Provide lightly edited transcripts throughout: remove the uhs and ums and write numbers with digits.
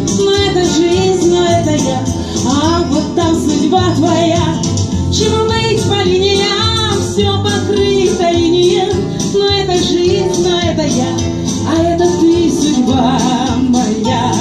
но это жизнь, но это я. А вот там судьба твоя. Чему быть по линиям, все покрыто инеем, но это жизнь, но это я, а это ты, судьба моя.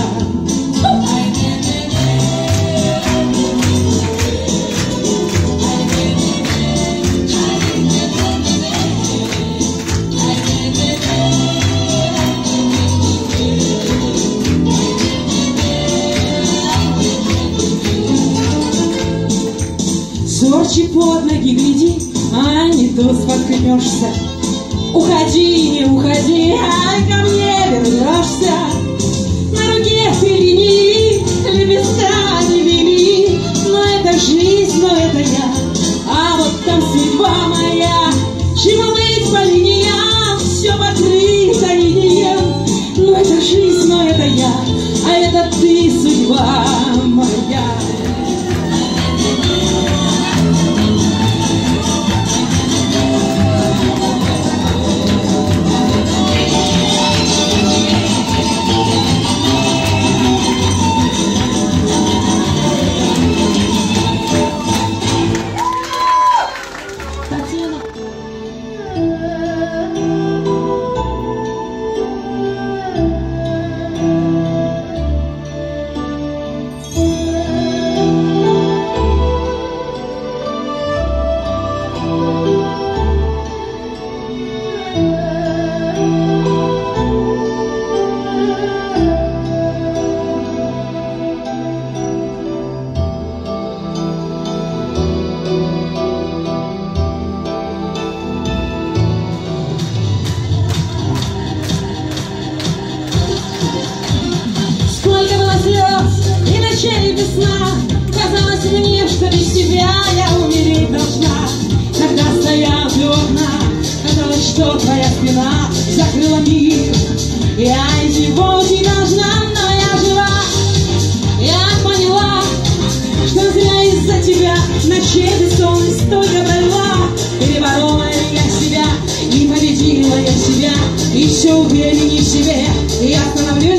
Зорче под ноги гляди, а не то споткнешься. Уходи, не уходи, а ко мне вернешься. На руке ты линии, лепестка не вели, но это жизнь, но это я, а вот там судьба моя. Чему быть по линиям, все покрыто инеем, но это жизнь, но это я, а это ты, судьба моя. И весна, казалось мне, что без тебя я умереть должна. Когда стоял у окна, казалось, что твоя спина закрыла мир. Я из него уйти должна, но я жива. Я поняла, что зря из-за тебя ночей бессонной столько провела. Переборола я себя, и победила я себя, и все увереннее в себе. И я становлюсь